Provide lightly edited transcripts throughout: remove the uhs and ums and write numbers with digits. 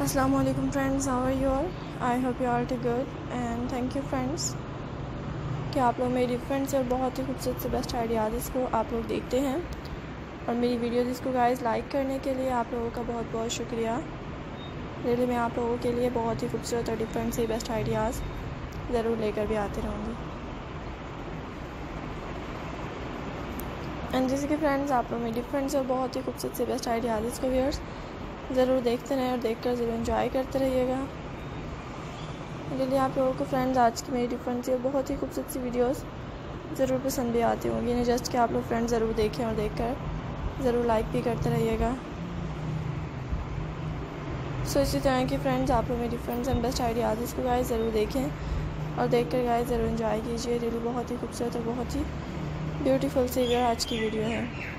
Assalamualaikum friends, how are you all? I hope you all are good and thank you friends कि आप लोग मेरी friends और बहुत ही खूबसूरत से बेस्ट आइडियाज़ इसको आप लोग देखते हैं और मेरी वीडियोज़ इसको गाइस लाइक करने के लिए आप लोगों का बहुत बहुत शुक्रिया। रियली मैं आप लोगों के लिए बहुत ही खूबसूरत और डिफरेंट से बेस्ट आइडियाज़ ज़रूर लेकर भी आती रहूँगी। एंड जैसे कि फ्रेंड्स आप लोग मेरी फ्रेंड्स और बहुत ही खूबसूरत से बेस्ट आइडियाज़ इसको व्यूअर्स ज़रूर देखते रहें और देखकर ज़रूर एंजॉय करते रहिएगा। रियली आप लोगों को फ्रेंड्स आज की मेरी डिफरेंट सी बहुत ही खूबसूरत सी वीडियोस ज़रूर पसंद भी आती होंगी। नहीं जस्ट कि आप लोग फ्रेंड्स ज़रूर देखें और देखकर ज़रूर लाइक भी करते रहिएगा। सो इसी तरह की फ्रेंड्स आप लोग मेरी फ्रेंड्स एंड बेस्ट आइडियाज़ इसको गाइस ज़रूर देखें और देखकर गाइस ज़रूर एंजॉय कीजिए। रियली बहुत ही खूबसूरत और बहुत ही ब्यूटीफुल सी आज की वीडियो है।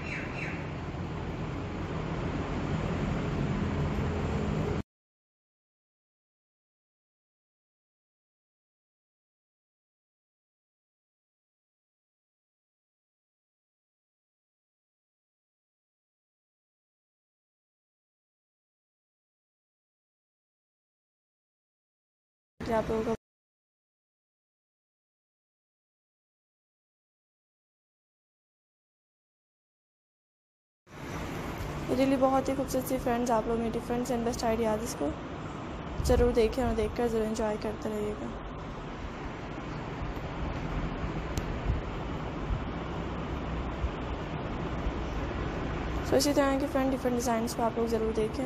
आप लोगों का रियली बहुत ही खूबसूरत सी फ्रेंड्स आप लोग मेरी डिफरेंट एंड बेस्ट आइडियाज़ इसको ज़रूर देखें और देखकर ज़रूर एंजॉय करते रहिएगा। सो इसी तरह के फ्रेंड डिफरेंट डिज़ाइंस को आप लोग ज़रूर देखें।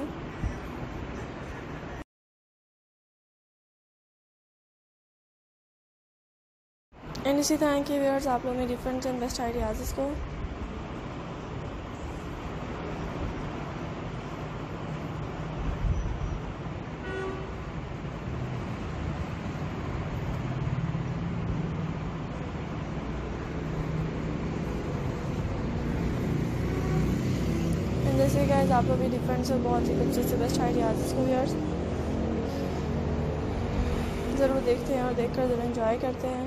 एंड इसी तरह के व्यूअर्स आप लोग मेरी डिफरेंट एंड बेस्ट आइडियाज़ इसको जैसे गाइस आप लोग भी डिफरेंट से बहुत ही खूबसूरत से बेस्ट आइडियाज़ इसको व्यूअर्स ज़रूर देखते हैं और देखकर ज़रूर एंजॉय करते हैं।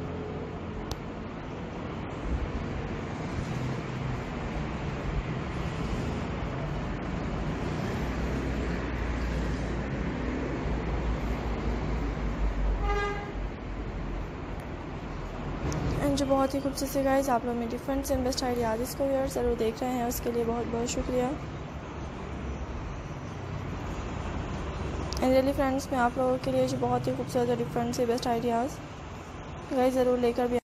एंड जो बहुत ही खूबसूरत से गाइस आप लोग मेरी डिफरेंट एंड बेस्ट आइडियाज़ इसको व्यूअर्स ज़रूर देख रहे हैं, उसके लिए बहुत बहुत शुक्रिया। एंड रियली फ्रेंड्स मैं आप लोगों के लिए जो बहुत ही खूबसूरत और डिफरेंट से बेस्ट आइडियाज़ गाइस ज़रूर लेकर भी